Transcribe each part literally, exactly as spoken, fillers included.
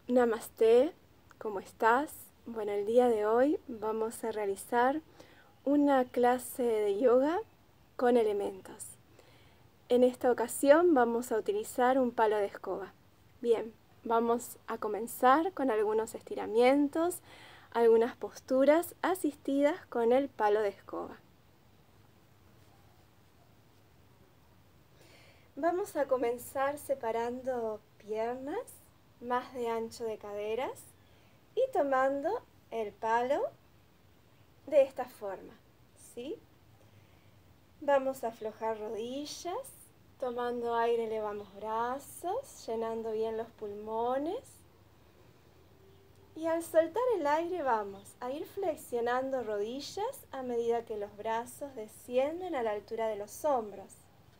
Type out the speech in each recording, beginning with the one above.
Namaste, ¿cómo estás? Bueno, el día de hoy vamos a realizar una clase de yoga con elementos. En esta ocasión vamos a utilizar un palo de escoba. Bien, vamos a comenzar con algunos estiramientos, algunas posturas asistidas con el palo de escoba. Vamos a comenzar separando piernas, más de ancho de caderas, y tomando el palo de esta forma, ¿sí? Vamos a aflojar rodillas, tomando aire elevamos brazos, llenando bien los pulmones. Y al soltar el aire vamos a ir flexionando rodillas a medida que los brazos descienden a la altura de los hombros.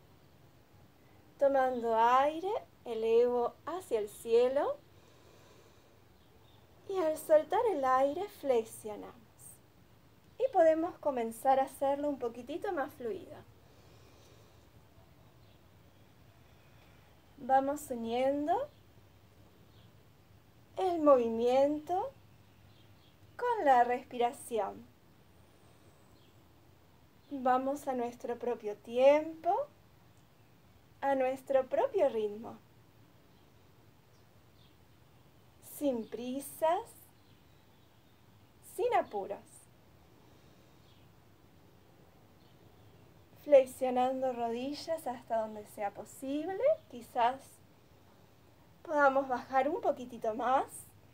Tomando aire, elevo hacia el cielo. Y al soltar el aire, flexionamos. Y podemos comenzar a hacerlo un poquitito más fluido. Vamos uniendo el movimiento con la respiración. Vamos a nuestro propio tiempo, a nuestro propio ritmo. Sin prisas, sin apuros. Flexionando rodillas hasta donde sea posible. Quizás podamos bajar un poquitito más.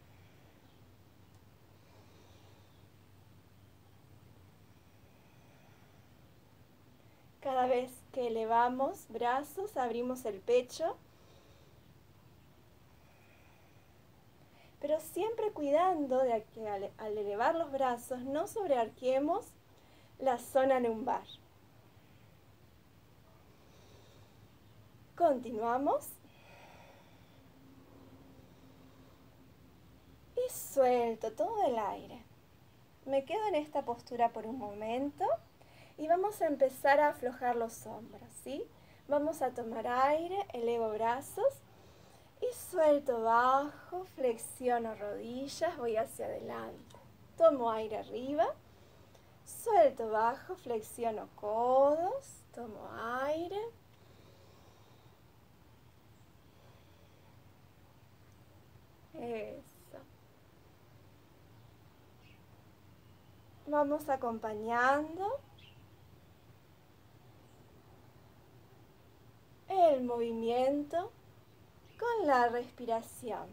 Cada vez que elevamos brazos, abrimos el pecho. Pero siempre cuidando de que al, al elevar los brazos no sobrearquemos la zona lumbar. Continuamos. Y suelto todo el aire. Me quedo en esta postura por un momento y vamos a empezar a aflojar los hombros, ¿sí? Vamos a tomar aire, elevo brazos y suelto bajo, flexiono rodillas, voy hacia adelante. Tomo aire arriba, suelto bajo, flexiono codos, tomo aire. Eso. Vamos acompañando el movimiento con la respiración.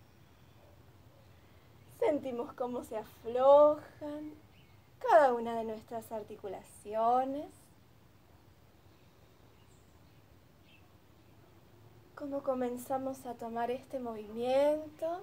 Sentimos cómo se aflojan cada una de nuestras articulaciones. Cómo comenzamos a tomar este movimiento.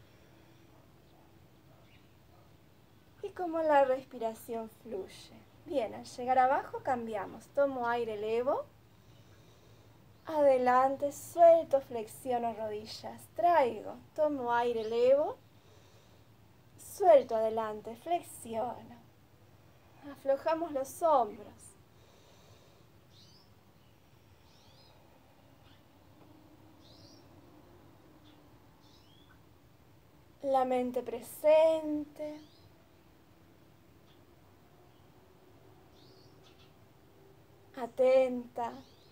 Y cómo la respiración fluye. Bien, al llegar abajo cambiamos. Tomo aire, elevo. Adelante, suelto, flexiono rodillas. Traigo, tomo aire, elevo. Suelto, adelante, flexiono. Aflojamos los hombros. La mente presente. Atenta.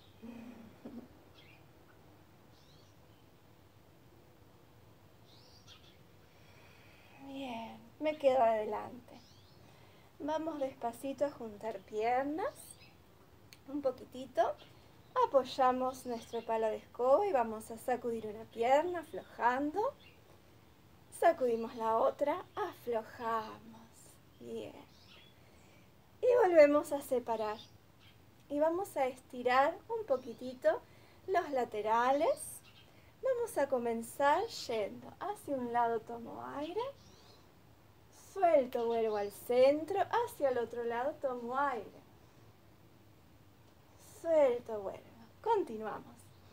Bien, me quedo adelante. Vamos despacito a juntar piernas. Un poquitito. Apoyamos nuestro palo de escoba y vamos a sacudir una pierna, aflojando. Sacudimos la otra, aflojamos. Bien. Y volvemos a separar. Y vamos a estirar un poquitito los laterales. Vamos a comenzar yendo hacia un lado, tomo aire. Suelto, vuelvo al centro. Hacia el otro lado, tomo aire. Suelto, vuelvo. Continuamos.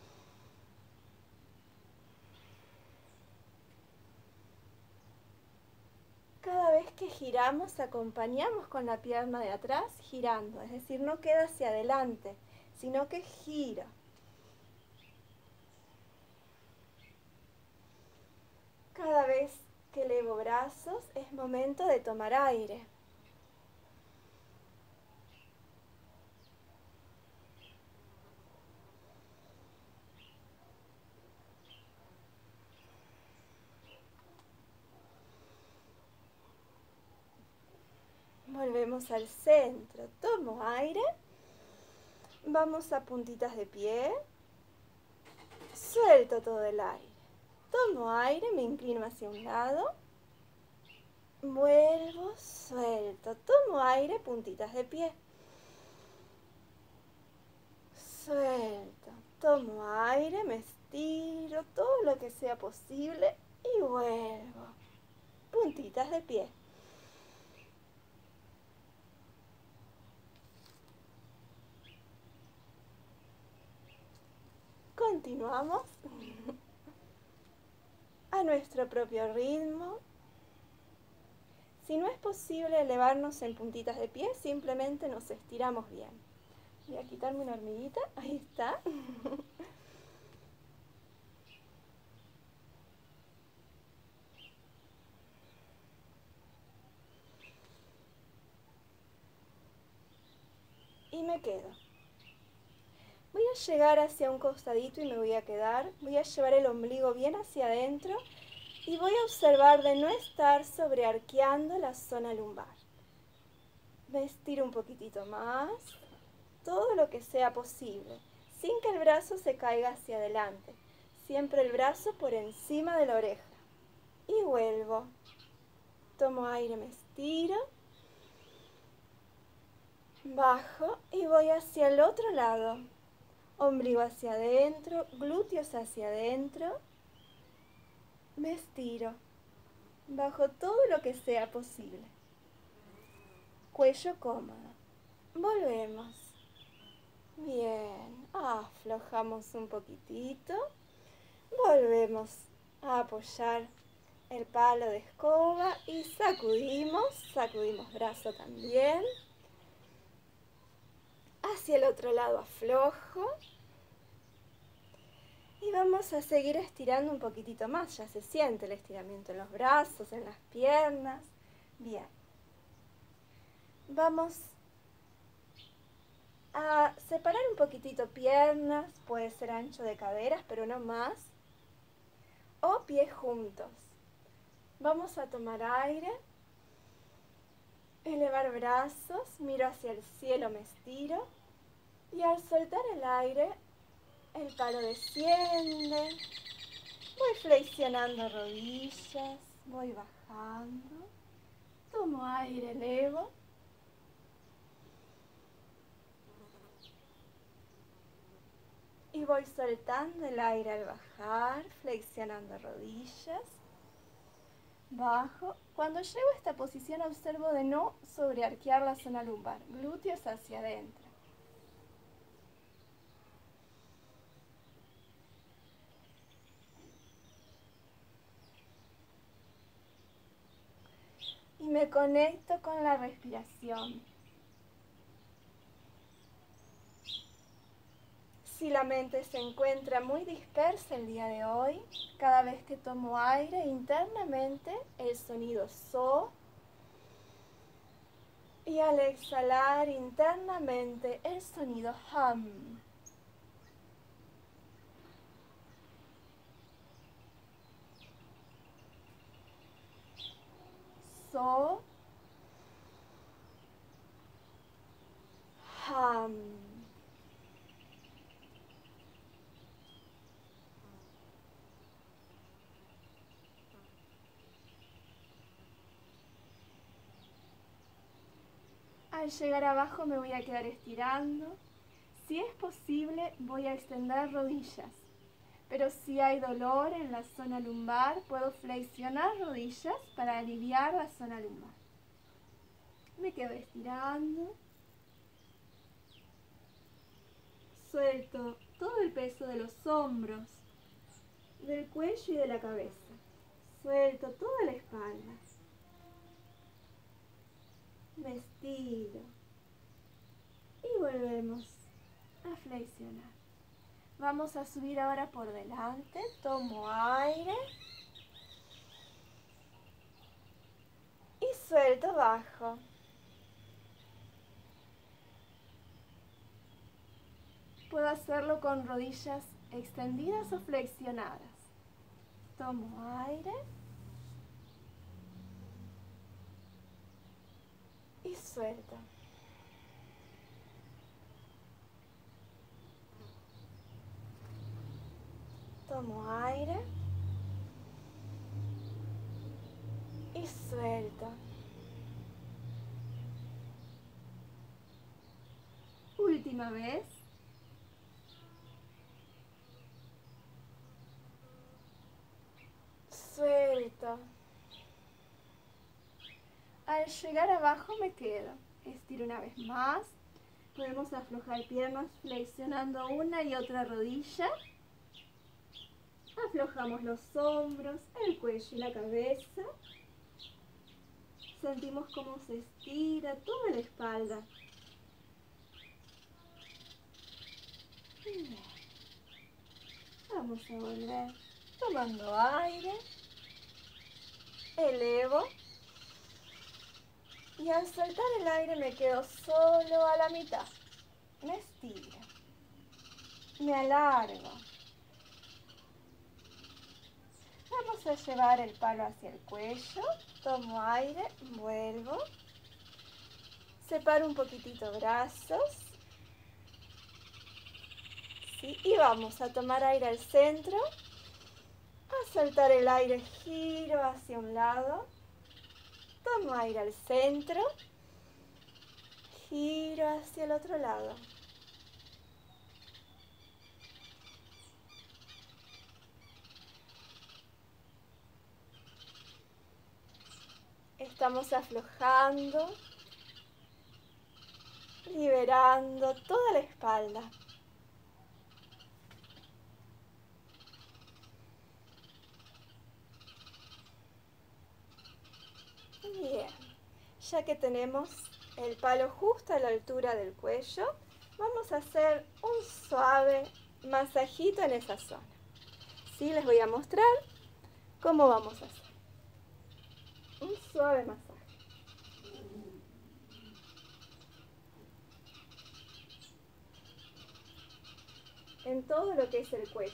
Cada vez que giramos, acompañamos con la pierna de atrás girando. Es decir, no queda hacia adelante, sino que gira. Cada vez brazos, es momento de tomar aire. Volvemos al centro, tomo aire, vamos a puntitas de pie, suelto todo el aire, tomo aire, me inclino hacia un lado, vuelvo, suelto, tomo aire, puntitas de pie, suelto, tomo aire, me estiro todo lo que sea posible y vuelvo, puntitas de pie. Continuamos a nuestro propio ritmo. Si no es posible elevarnos en puntitas de pie, simplemente nos estiramos bien. Voy a quitarme una hormiguita, ahí está. Y me quedo. Voy a llegar hacia un costadito y me voy a quedar. Voy a llevar el ombligo bien hacia adentro y voy a observar de no estar sobrearqueando la zona lumbar. Me estiro un poquitito más, todo lo que sea posible, sin que el brazo se caiga hacia adelante. Siempre el brazo por encima de la oreja. Y vuelvo. Tomo aire, me estiro. Bajo y voy hacia el otro lado. Ombligo hacia adentro, glúteos hacia adentro. Me estiro. Bajo todo lo que sea posible. Cuello cómodo. Volvemos. Bien. Aflojamos un poquitito. Volvemos a apoyar el palo de escoba y sacudimos. Sacudimos brazo también. Hacia el otro lado aflojo. Y vamos a seguir estirando un poquitito más. Ya se siente el estiramiento en los brazos, en las piernas. Bien. Vamos a separar un poquitito piernas. Puede ser ancho de caderas, pero no más. O pies juntos. Vamos a tomar aire. Elevar brazos. Miro hacia el cielo, me estiro. Y al soltar el aire, el palo desciende, voy flexionando rodillas, voy bajando, tomo aire, elevo. Y voy soltando el aire al bajar, flexionando rodillas, bajo. Cuando llego a esta posición observo de no sobrearquear la zona lumbar, glúteos hacia adentro. Y me conecto con la respiración. Si la mente se encuentra muy dispersa el día de hoy, cada vez que tomo aire internamente, el sonido so. Y al exhalar internamente, el sonido hum. So, hum. Al llegar abajo me voy a quedar estirando. Si es posible, voy a extender rodillas. Pero si hay dolor en la zona lumbar, puedo flexionar rodillas para aliviar la zona lumbar. Me quedo estirando. Suelto todo el peso de los hombros, del cuello y de la cabeza. Suelto toda la espalda. Me estiro. Y volvemos a flexionar. Vamos a subir ahora por delante. Tomo aire. Aprieto bajo. Puedo hacerlo con rodillas extendidas o flexionadas. Tomo aire. Y suelto. Tomo aire. Y suelto. Última vez. Suelto. Al llegar abajo me quedo. Estiro una vez más. Podemos aflojar piernas flexionando una y otra rodilla. Aflojamos los hombros, el cuello y la cabeza. Sentimos cómo se estira toda la espalda. Bien. Vamos a volver tomando aire. Elevo. Y al soltar el aire me quedo solo a la mitad. Me estiro. Me alargo. Vamos a llevar el palo hacia el cuello. Tomo aire, vuelvo. Separo un poquitito brazos. ¿Sí? Y vamos a tomar aire al centro. A soltar el aire, giro hacia un lado. Tomo aire al centro. Giro hacia el otro lado. Estamos aflojando, liberando toda la espalda. Bien, ya que tenemos el palo justo a la altura del cuello, vamos a hacer un suave masajito en esa zona. Sí, les voy a mostrar cómo vamos a hacer. Un suave masaje. En todo lo que es el cuello.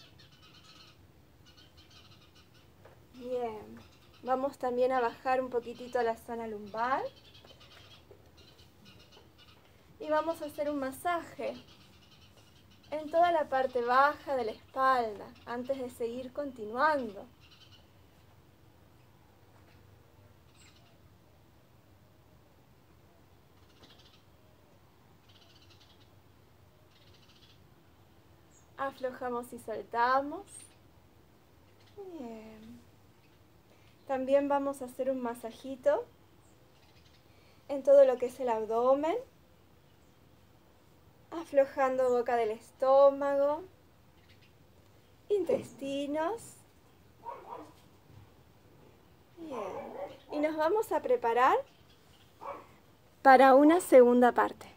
Bien. Vamos también a bajar un poquitito la zona lumbar. Y vamos a hacer un masaje en toda la parte baja de la espalda antes de seguir continuando. Aflojamos y soltamos. Bien. También vamos a hacer un masajito en todo lo que es el abdomen. Aflojando boca del estómago, intestinos. Bien. Y nos vamos a preparar para una segunda parte.